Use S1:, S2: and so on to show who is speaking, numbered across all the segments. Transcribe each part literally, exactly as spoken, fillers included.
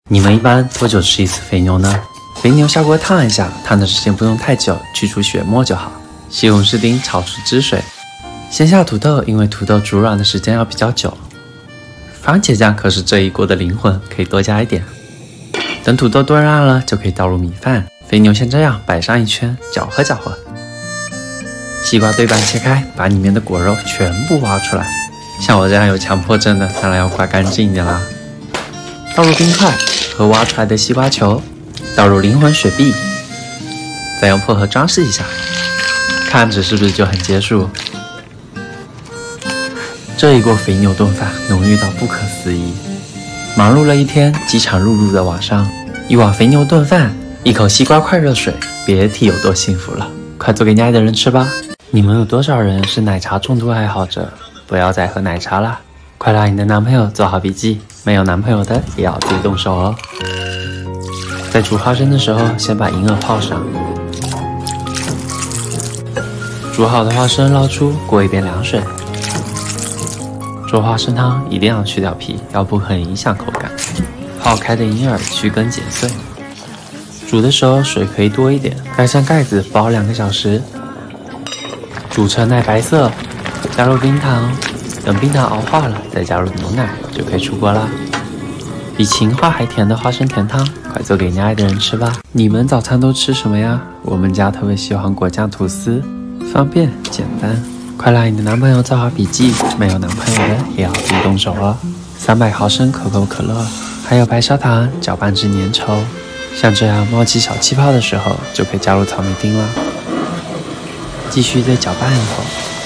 S1: 你们一般多久吃一次肥牛呢？肥牛下锅烫一下，烫的时间不用太久，去除血沫就好。西红柿丁炒出汁水，先下土豆，因为土豆煮软的时间要比较久。番茄酱可是这一锅的灵魂，可以多加一点。等土豆炖烂了，就可以倒入米饭。肥牛先这样摆上一圈，搅和搅和。西瓜对半切开，把里面的果肉全部挖出来。像我这样有强迫症的，当然要刮干净一点啦。倒入冰块和挖出来的西瓜球，倒入灵魂雪碧，再用薄荷装饰一下，看着是不是就很结束？这一锅肥牛炖饭浓郁到不可思议。忙碌了一天，饥肠辘辘的晚上，一碗肥牛炖饭，一口西瓜快热水，别提有多幸福了。快做给你爱的人吃吧！你们有多少人是奶茶重度爱好者？不要再喝奶茶啦！快让你的男朋友做好笔记，没有男朋友的也要自己动手哦。在煮花生的时候，先把银耳泡上，煮好的花生捞出，过一遍凉水。做花生汤一定要去掉皮，要不很影响口感。泡开的银耳去根剪碎。煮的时候水可以多一点，盖上盖子煲两个小时，煮成奶白色，加入冰糖，等冰糖熬化了，再加入牛奶，就可以出锅啦。比情话还甜的花生甜汤，快做给你爱的人吃吧！你们早餐都吃什么呀？我们家特别喜欢果酱吐司，方便简单。快让你的男朋友做好笔记，没有男朋友的也要自己动手哦。三百毫升可口可乐，还有白砂糖，搅拌至粘稠。像这样冒起小气泡的时候，就可以加入草莓丁了。继续再搅拌一会儿。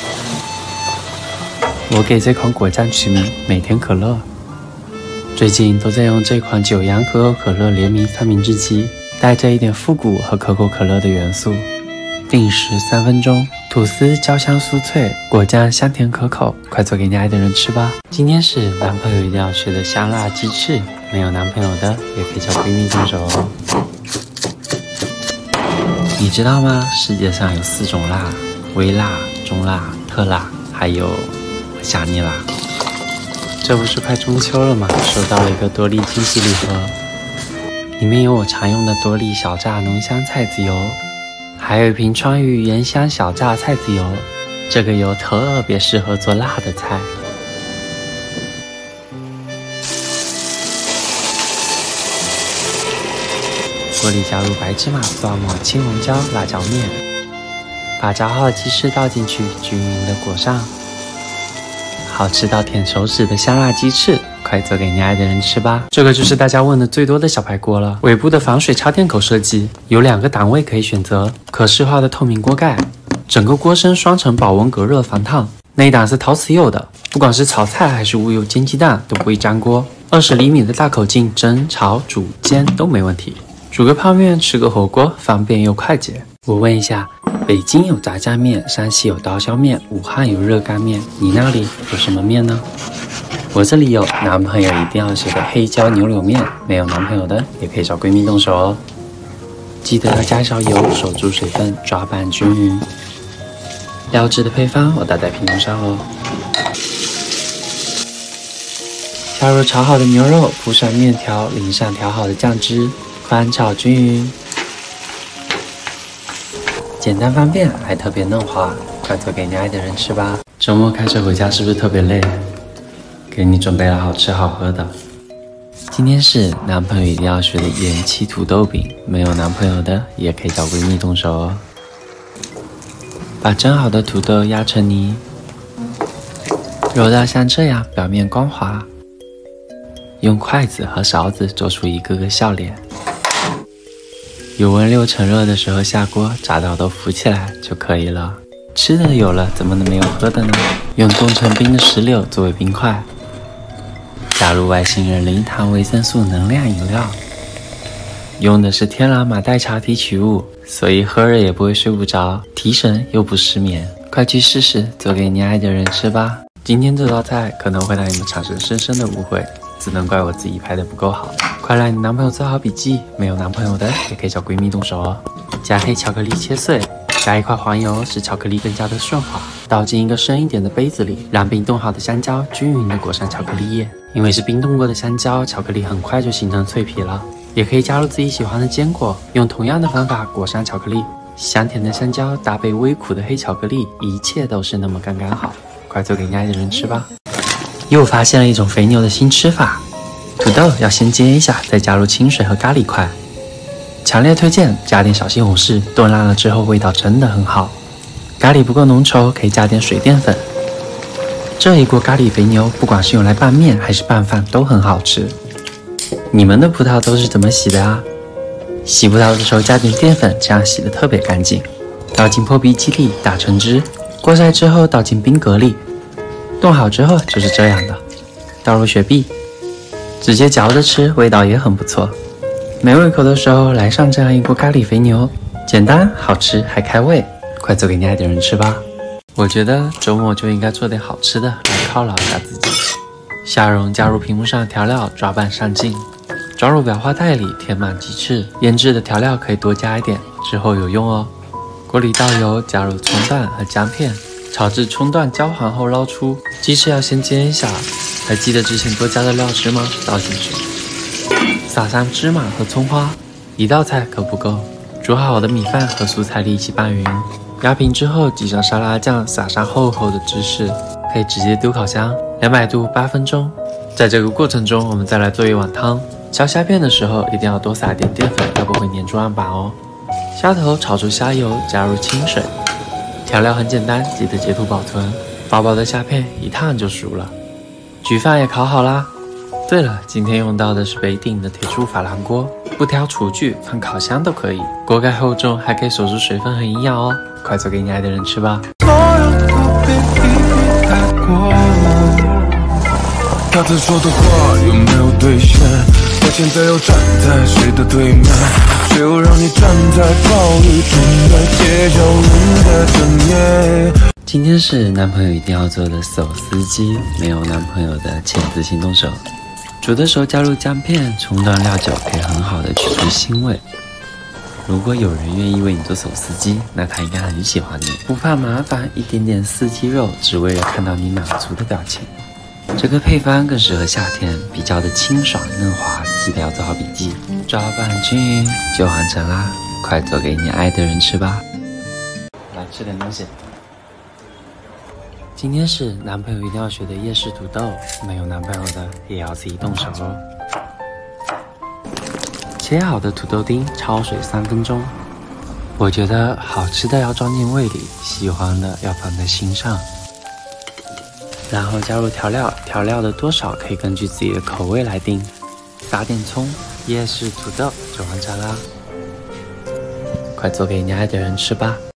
S1: 我给这款果酱取名每天可乐。最近都在用这款九阳可口可乐联名三明治机，带着一点复古和可口可乐的元素。定时三分钟，吐司焦香酥脆，果酱香甜可口，快做给你爱的人吃吧！今天是男朋友一定要学的香辣鸡翅，没有男朋友的也可以找闺蜜动手哦。你知道吗？世界上有四种辣：微辣、中辣、特辣，还有想你啦。这不是快中秋了吗？收到了一个多利惊喜礼盒，里面有我常用的多利小榨浓香菜籽油。还有一瓶川渝盐香小榨菜籽油，这个油特别适合做辣的菜。锅里加入白芝麻、蒜末、青红椒、辣椒面，把炸好的鸡翅倒进去，均匀的裹上。好吃到舔手指的香辣鸡翅，快做给你爱的人吃吧！这个就是大家问的最多的小白锅了。尾部的防水插电口设计，有两个档位可以选择，可视化的透明锅盖，整个锅身双层保温隔热防烫。那一档是陶瓷釉的，不管是炒菜还是无油煎鸡蛋都不会粘锅。二十厘米的大口径，蒸、炒、煮、煎都没问题。煮个泡面，吃个火锅，方便又快捷。我问一下，北京有炸酱面，山西有刀削面，武汉有热干面，你那里有什么面呢？我这里有男朋友一定要学的黑椒牛柳面，没有男朋友的也可以找闺蜜动手哦。记得要加一勺油，守住水分，抓拌均匀。料汁的配方我打在屏幕上哦。加入炒好的牛肉，铺上面条，淋上调好的酱汁，翻炒均匀。简单方便，还特别嫩滑，快做给你爱的人吃吧！周末开车回家是不是特别累？给你准备了好吃好喝的。今天是男朋友一定要学的盐漆土豆饼，没有男朋友的也可以找闺蜜动手哦。把蒸好的土豆压成泥，揉到像这样，表面光滑。用筷子和勺子做出一个个笑脸。油温六成热的时候下锅，炸到都浮起来就可以了。吃的有了，怎么能没有喝的呢？用冻成冰的石榴作为冰块，加入外星人零糖维生素能量饮料，用的是天然马黛茶提取物，所以喝了也不会睡不着，提神又不失眠。快去试试，做给你爱的人吃吧！今天这道菜可能会让你们产生深深的误会，只能怪我自己拍的不够好。快让你男朋友做好笔记，没有男朋友的也可以找闺蜜动手哦。加黑巧克力切碎， 加一块黄油，使巧克力更加的顺滑。倒进一个深一点的杯子里，让冰冻好的香蕉均匀的裹上巧克力液。因为是冰冻过的香蕉，巧克力很快就形成脆皮了。也可以加入自己喜欢的坚果，用同样的方法裹上巧克力。香甜的香蕉搭配微苦的黑巧克力，一切都是那么刚刚好。快做给你爱的人吃吧！又发现了一种肥牛的新吃法，土豆要先煎一下，再加入清水和咖喱块。强烈推荐加点小西红柿，炖烂了之后味道真的很好。咖喱不够浓稠，可以加点水淀粉。这一锅咖喱肥牛，不管是用来拌面还是拌饭都很好吃。你们的葡萄都是怎么洗的啊？洗葡萄的时候加点淀粉，这样洗得特别干净。倒进破壁机里打成汁，过筛之后倒进冰格里。冻好之后就是这样的，倒入雪碧，直接嚼着吃，味道也很不错。没胃口的时候来上这样一锅咖喱肥牛，简单好吃还开胃，快做给你爱的人吃吧！我觉得周末就应该做点好吃的来犒劳一下自己。虾蓉加入屏幕上的调料，抓拌上镜，装入裱花袋里，填满鸡翅。腌制的调料可以多加一点，之后有用哦。锅里倒油，加入葱段和姜片，炒至葱段焦黄后捞出。鸡翅要先煎一下，还记得之前多加的料汁吗？倒进去，撒上芝麻和葱花，一道菜可不够。煮好的米饭和蔬菜粒一起拌匀，压平之后挤上沙拉酱，撒上厚厚的芝士，可以直接丢烤箱，两百度八分钟。在这个过程中，我们再来做一碗汤。削虾片的时候一定要多撒一点淀粉，要不会粘住案板哦。虾头炒出虾油，加入清水。调料很简单，记得截图保存。薄薄的虾片一烫就熟了。焗饭也烤好啦。对了，今天用到的是北鼎的铁铸珐琅锅，不挑厨具，放烤箱都可以。锅盖厚重，还可以守住水分和营养哦。快做给你爱的人吃吧！
S2: 他曾说的话有没有兑现？我现在又站在谁的对面？谁又让你站在暴雨中的街角冷的整夜？
S1: 今天是男朋友一定要做的手撕鸡，没有男朋友的签字行动手。煮的时候加入姜片、葱段、料酒，可以很好的去除腥味。如果有人愿意为你做手撕鸡，那他应该很喜欢你，不怕麻烦，一点点四鸡肉，只为了看到你满足的表情。这个配方更适合夏天，比较的清爽嫩滑，记得要做好笔记。抓拌均匀就完成啦，快做给你爱的人吃吧！来吃点东西。今天是男朋友一定要学的夜市土豆，没有男朋友的也要自己动手哦。切好的土豆丁焯水三分钟。我觉得好吃的要装进胃里，喜欢的要放在心上。然后加入调料，调料的多少可以根据自己的口味来定。撒点葱，夜市土豆就完成啦！快做给你爱的人吃吧！